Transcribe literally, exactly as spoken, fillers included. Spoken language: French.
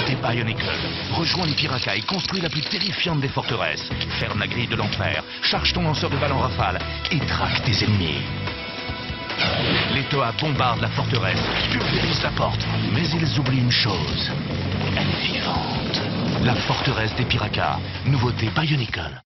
Nouveauté Bionicle. Rejoins les Piraka et construis la plus terrifiante des forteresses. Ferme la grille de l'enfer, charge ton lanceur de ballon rafale et traque tes ennemis. Les Toa bombardent la forteresse, pulvérisent la porte, mais ils oublient une chose. Elle est vivante. La forteresse des Piraka. Nouveauté Bionicle.